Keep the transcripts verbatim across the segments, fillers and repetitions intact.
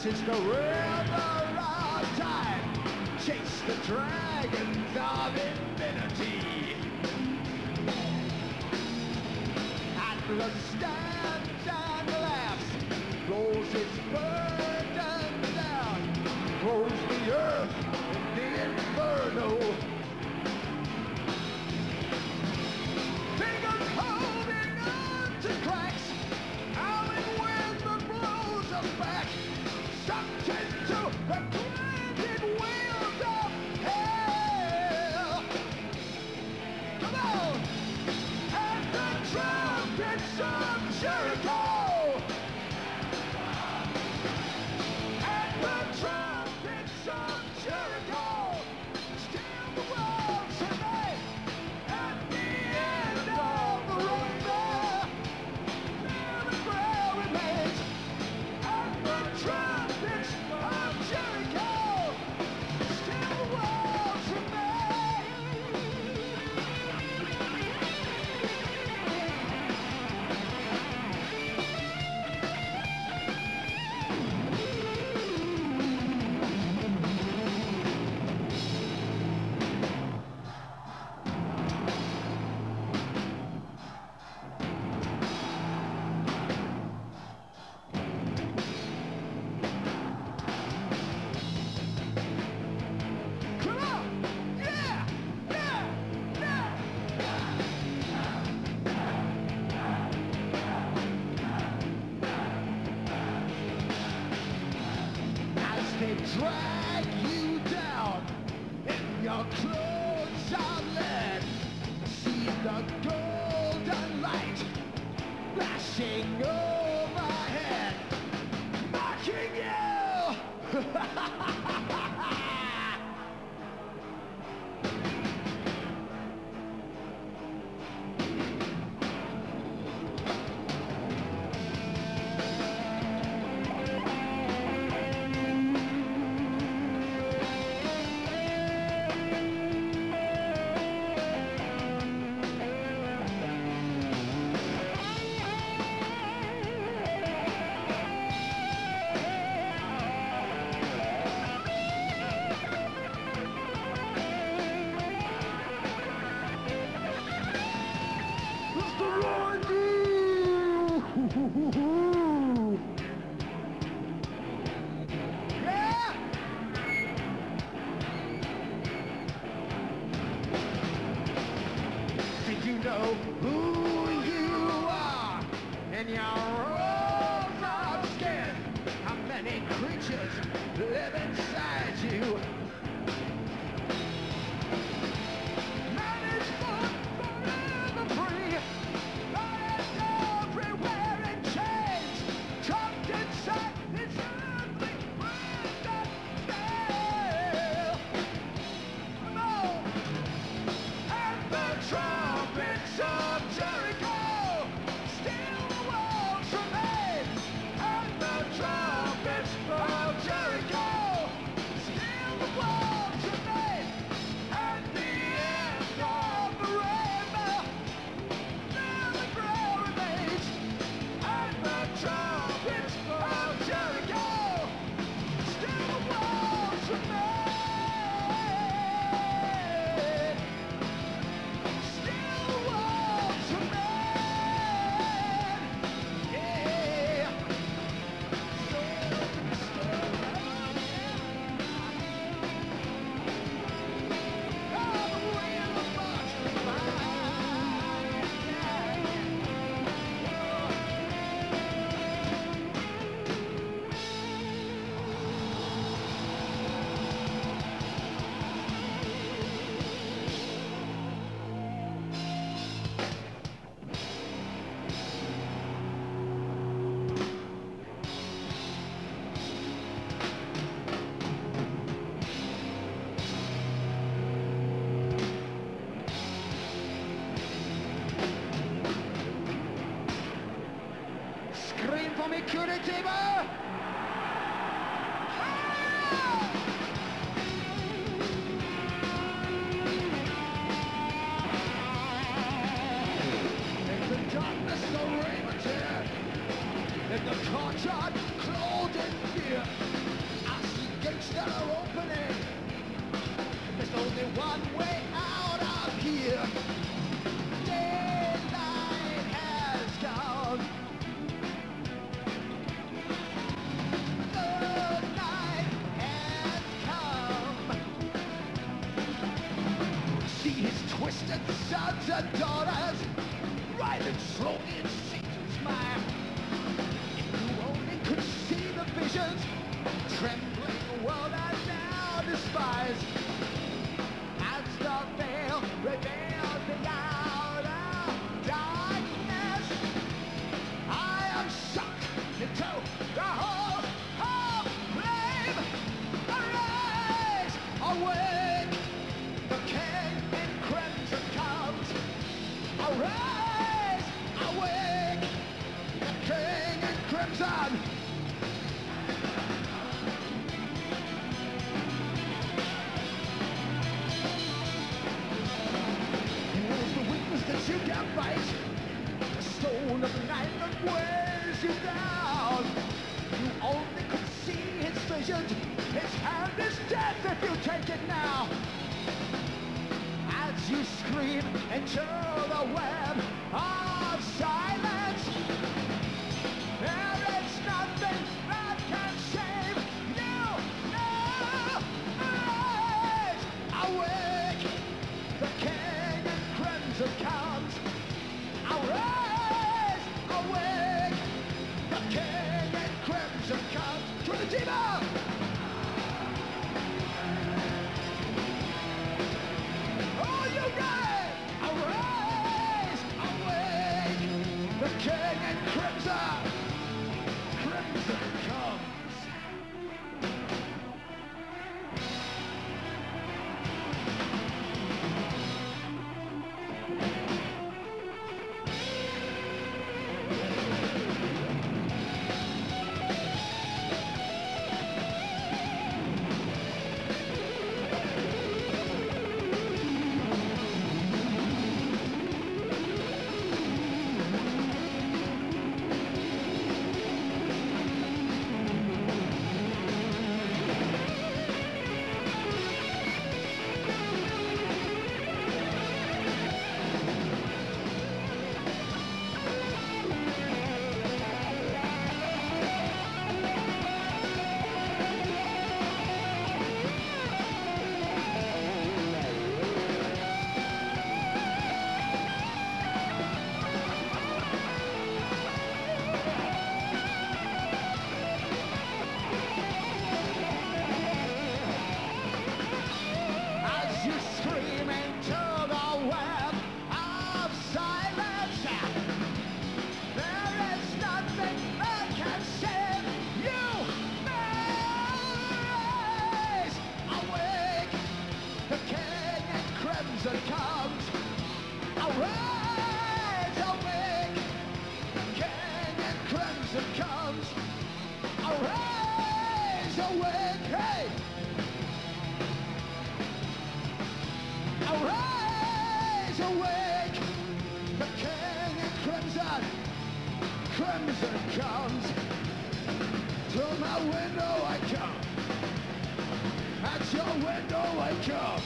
It's the river of time. Chase the dragons of infinity. Atlas stands and laughs, rolls his burden down, throws the earth in the inferno. Fingers holding on to cracks, howling wind that blows us back. Sucked into the grinding wheels of hell. Come on! And the trumpets of Jericho! And the trumpets of Jericho! Still the world tonight! At the end of the road there, there a prayer remains. And the trumpets of Jericho, still the walls remain. Come on! Yeah! Yeah! Yeah! As they drag you down in your clothes of lead, see the golden light flashing overhead, mocking you. It's the Roy Deal! Yeah! Did you know who you are in your rolls of skin? How many creatures live inside you? Man is born forever free, but is everywhere in chains, trapped inside this earthly world of fail. Come on! And the trumpets of Jericho, still the walls remain. And the trumpets of Jericho, still the walls remain. At the end of the rainbow, there the prayer remains. And the trumpets of Jericho, still the walls remain. Still the walls remain. Yeah. Still, still all the way in the box Scream for me, Curitiba! In the darkness, the rain was here. In the courtyard, clothed in fear. Daylight has gone. The night has come. See his twisted sons and daughters riding slowly in Satan's mind. If you only could see the visions, trembling world I now despise. As the veil reveals the outer darkness, I am sucked into the whole of flame. Arise, awake, the king in crimson comes. Arise, awake, the king in crimson. That you can fight, the stone of night that weighs you down. You only could see his visions. His hand is death if you take it now. As you scream into the web of silence, there is nothing that can save you. No, arise, awake, the king in crimson comes. Arise, awake, the king in crimson comes. To the demon! Oh, you got it! Arise, awake, the king in crimson. Crimson comes. Arise, awake, hey! Arise, awake! The king in crimson, crimson comes. To my window I come. At your window I come.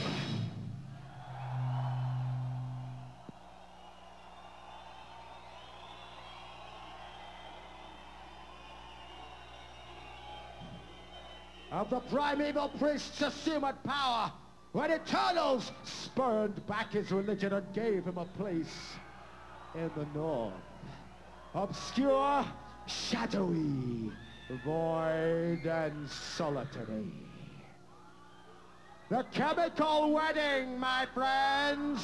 Of the primeval priests assumed power when Eternals spurned back his religion and gave him a place in the north. Obscure, shadowy, void and solitary. The chemical wedding, my friends!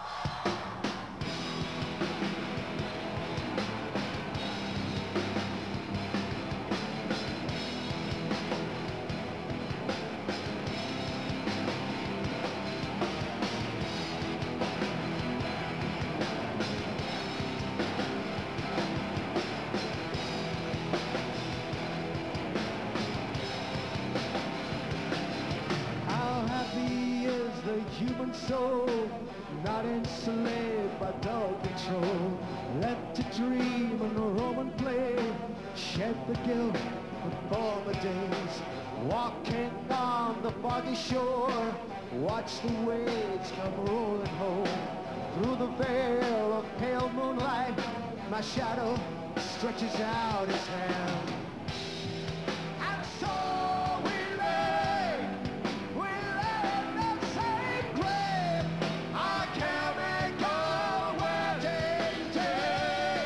Human soul, not enslaved by dull control, left to dream and roam and play, shed the guilt of former days, walking on the foggy shore, watch the waves come rolling home, Through the veil of pale moonlight, my shadow stretches out his hand. And so we lay, we lay in the same grave, our chemical wedding day.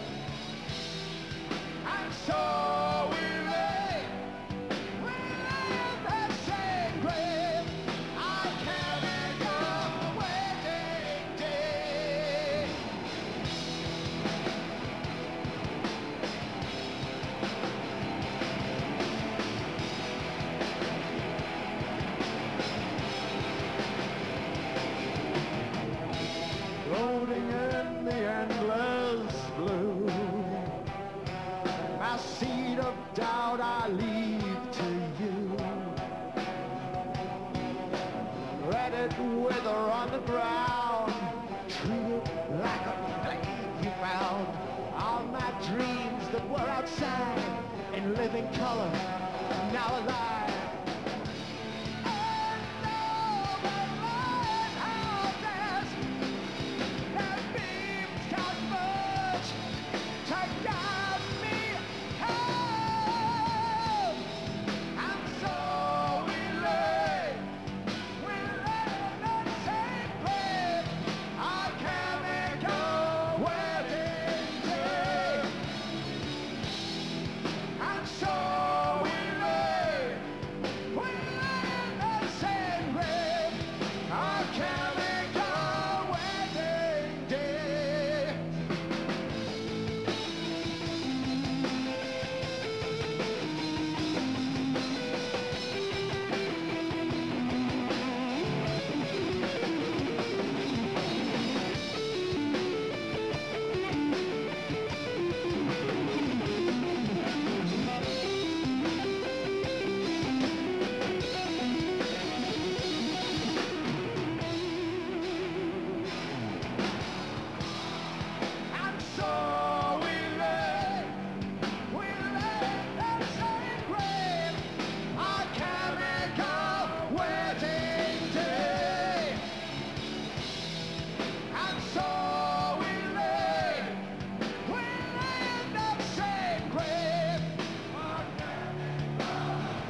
And so we lay, we lay in the same grave, our chemical wedding day. Floating in the endless blue, my seed of doubt I leave to you. Let it wither on the ground, treat it like a plague you found. All my dreams that were outside in living color, now alive. And all the lighthouses, their beams converge to guide me home. And so we lay, we lay in the same grave, our chemical wedding day. And so we lay, we lay in the same grave, our chemical wedding day. And so we lay, we lay in the same grave, our chemical wedding day. And so we lay, we lay in the same grave, our chemical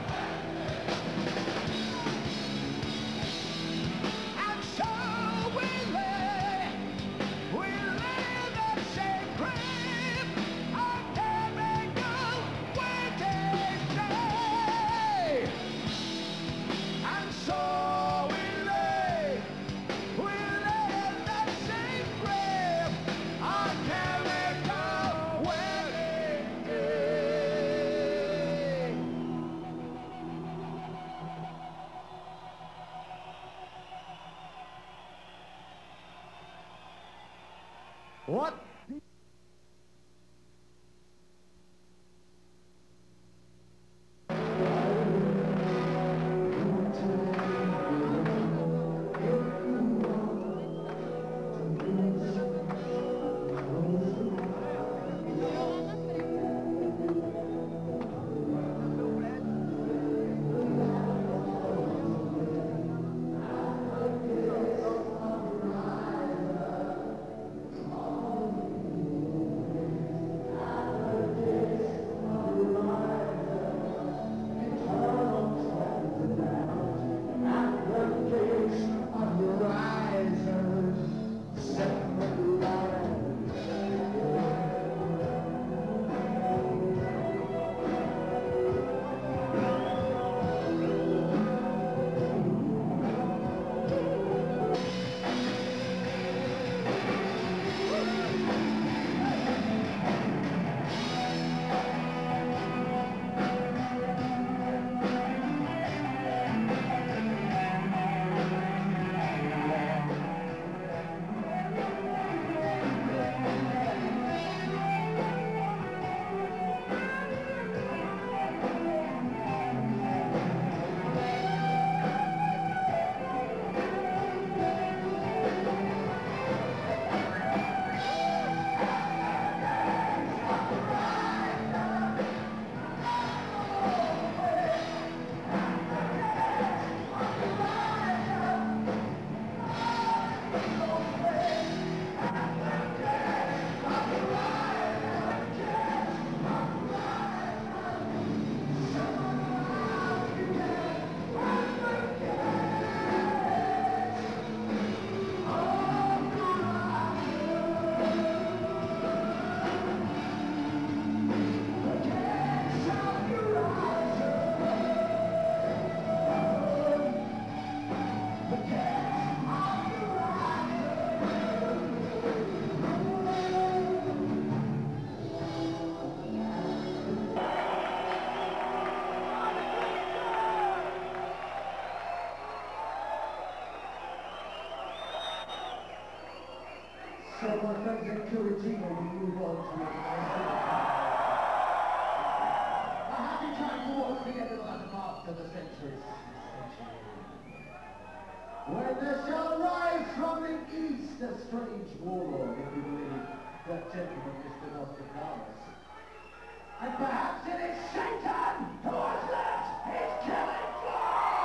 And so we lay, we lay in the same grave, our chemical wedding day. And so we lay, we lay in the same grave, our chemical wedding day. What? So my friends in Cupertino, we move on to it. A happy time towards the end of the mark of the century. When there shall rise from the east a strange warlord, if you believe that gentleman Mister Nostradamus. And perhaps it is Satan who has left his killing floor!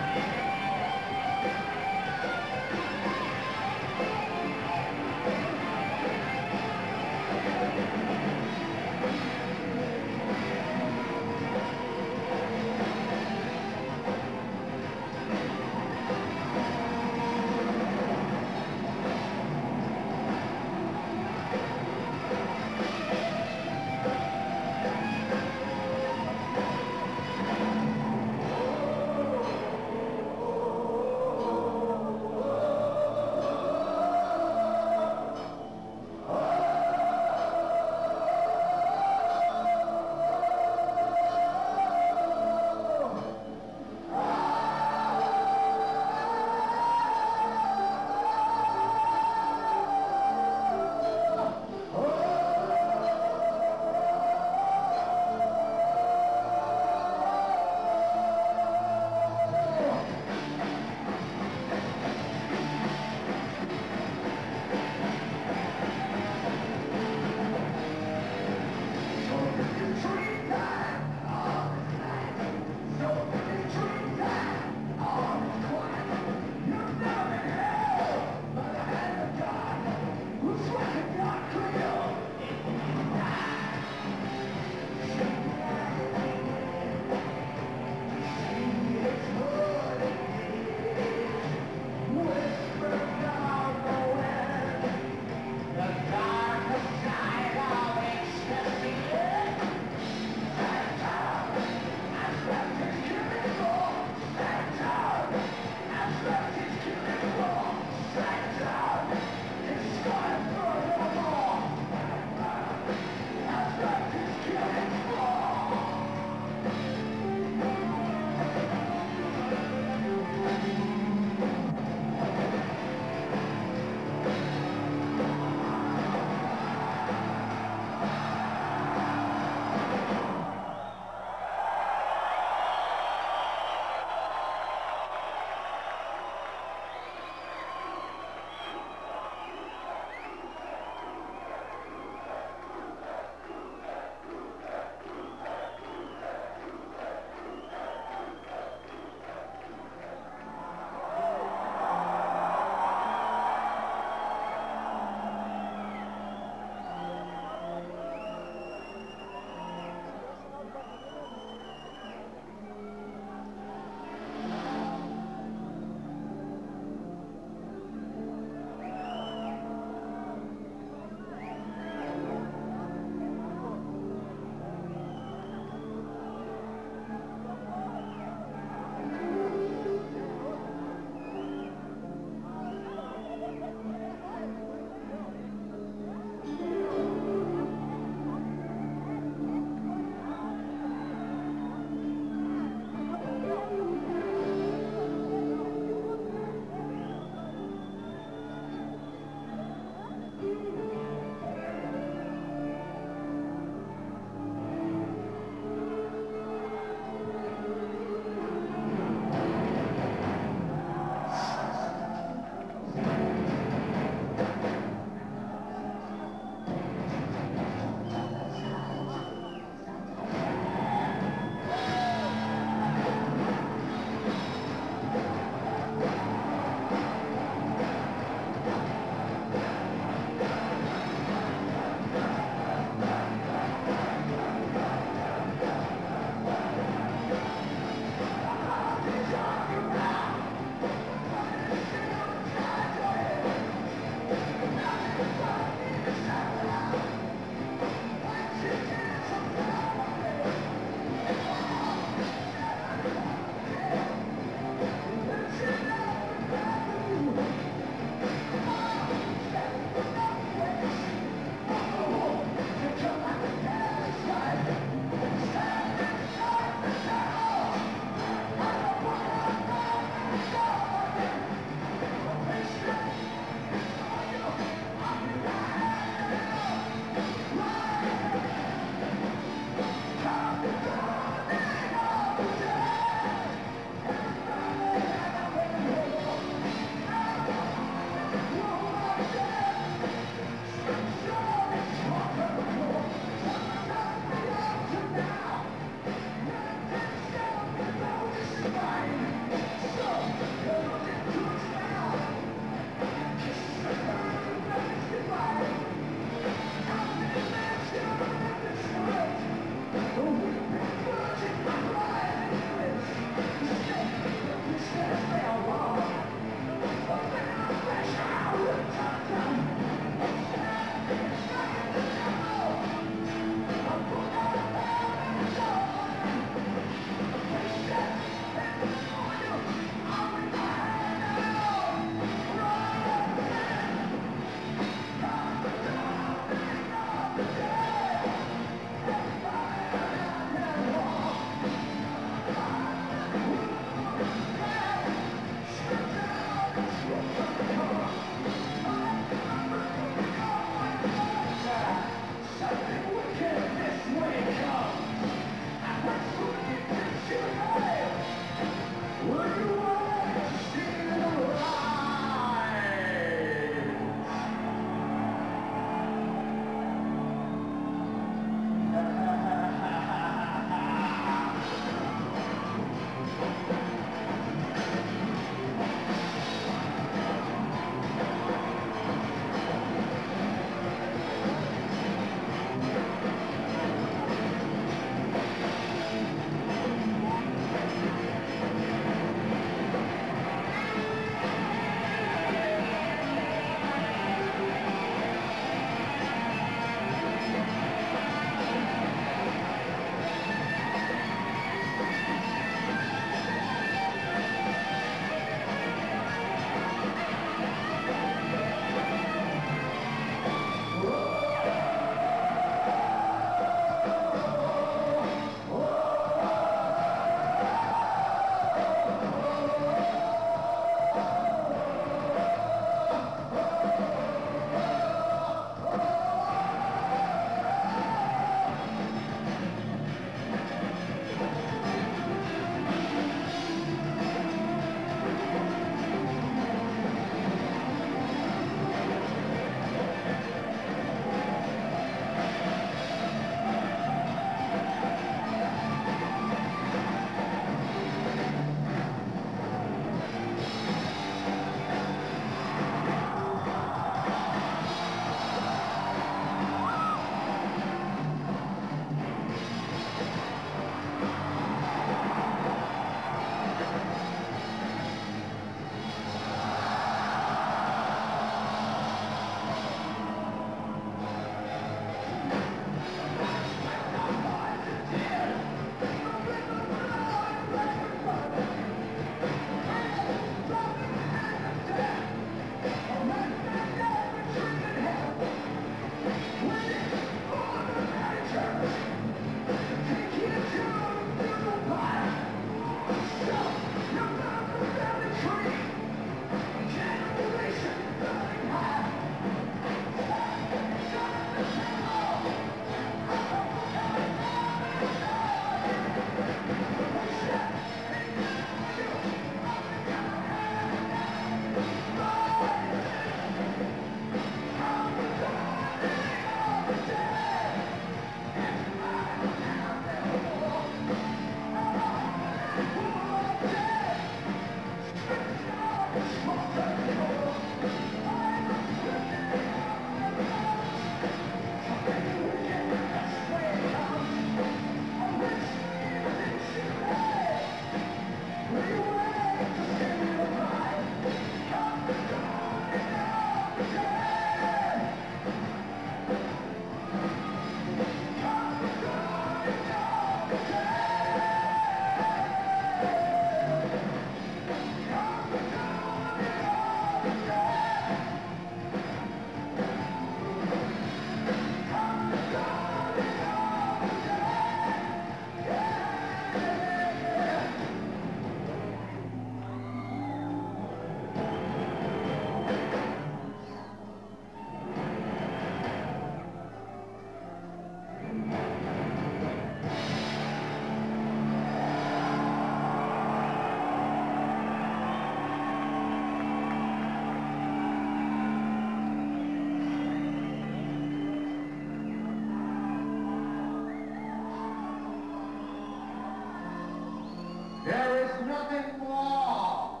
nothing more.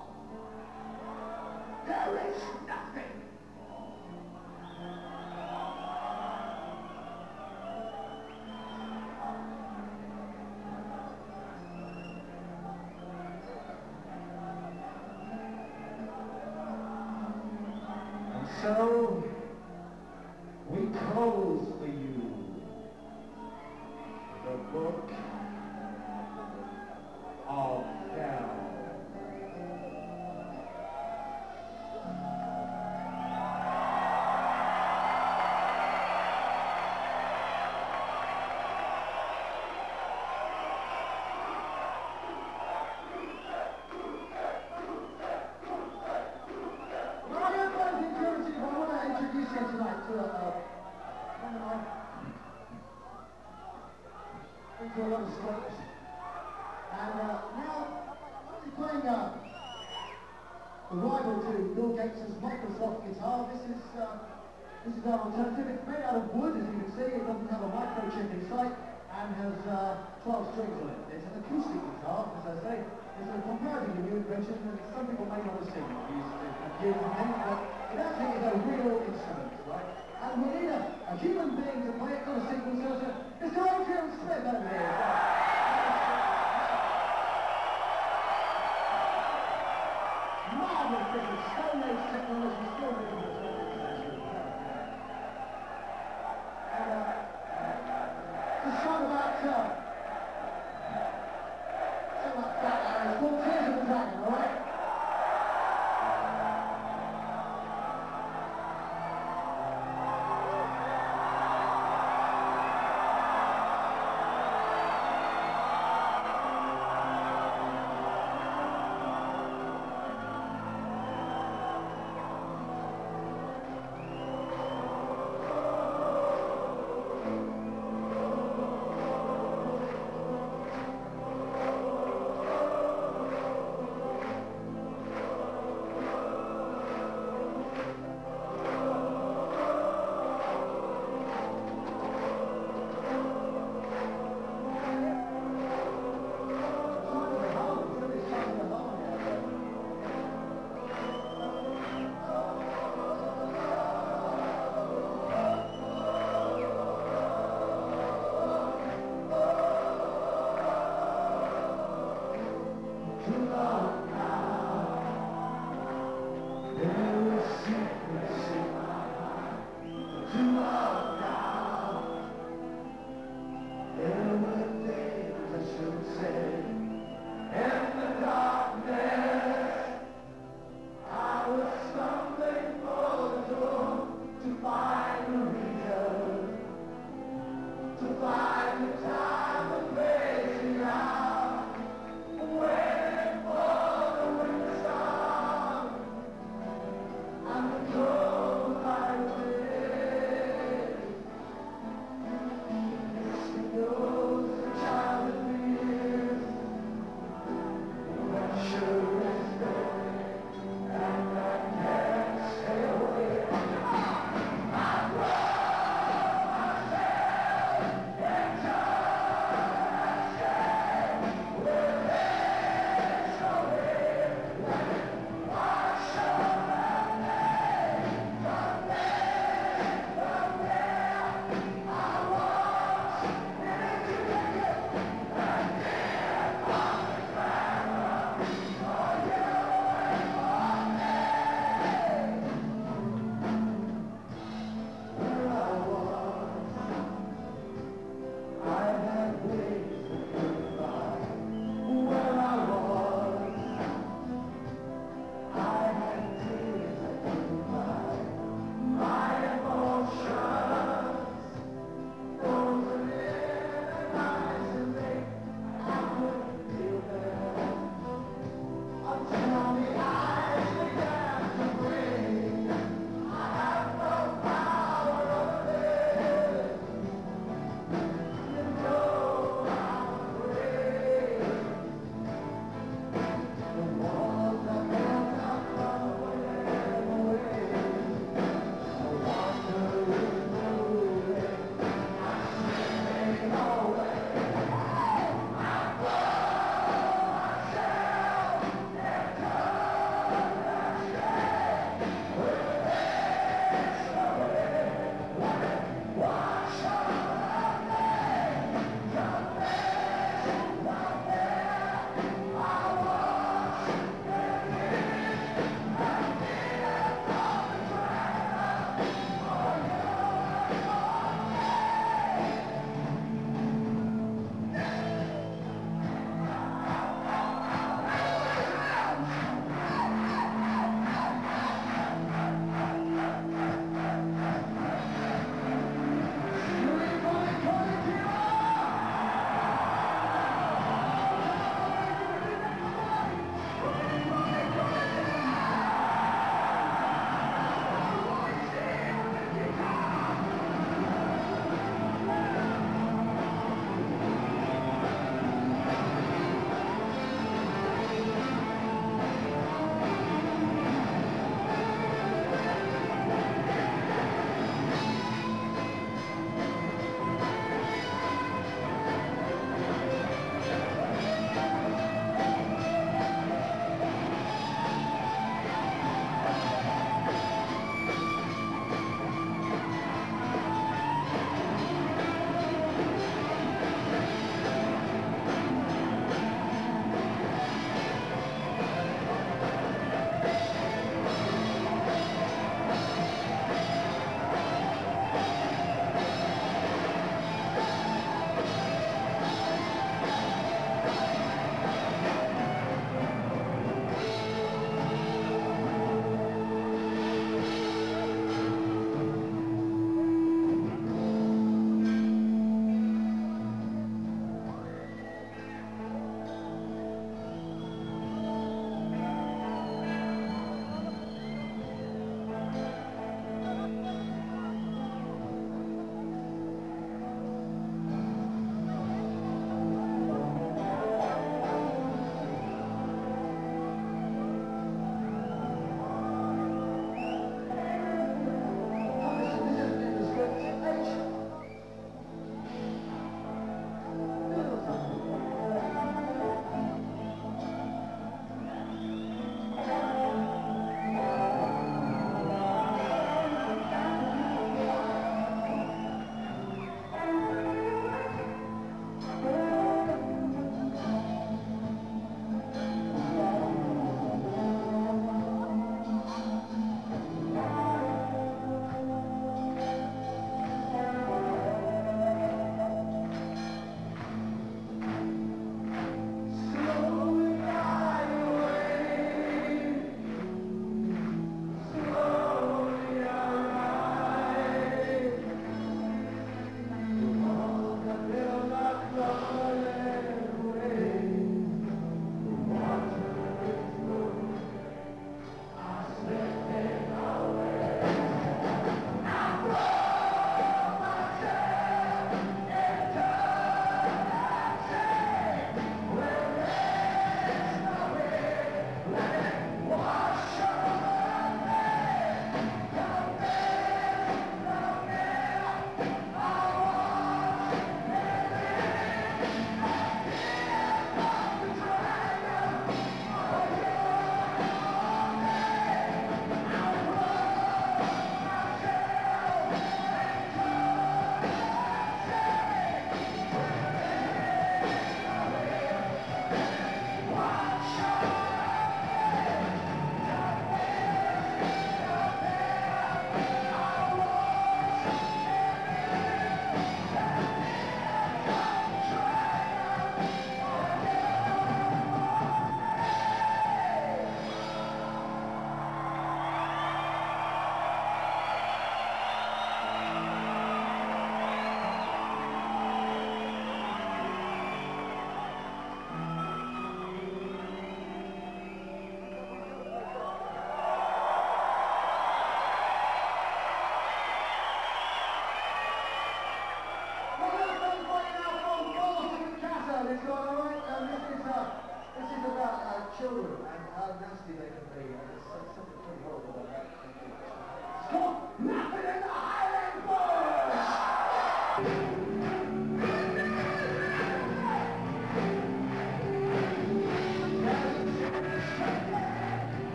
There is nothing. And so, we close for you the book of hell. To a lot of scopes. And uh, now, we're playing uh, the rival to Bill Gates' Microsoft guitar. This is uh, this is our alternative. It's made out of wood, as you can see. It doesn't have a microchip inside and has uh, twelve strings on it. It's an acoustic guitar, as I say. It's a comparatively new invention, and some people may not have seen it used to confuse things, but it actually is a real instrument, right? And we need a, a human being to play it, not a synthesizer. Mister Adrian Smith over here. Marvelous bit of Stone Age technology still living in the twentieth century. And uh, it's a song about uh, something like that. Uh, it's called Tears of the Dragon, all right? Bye.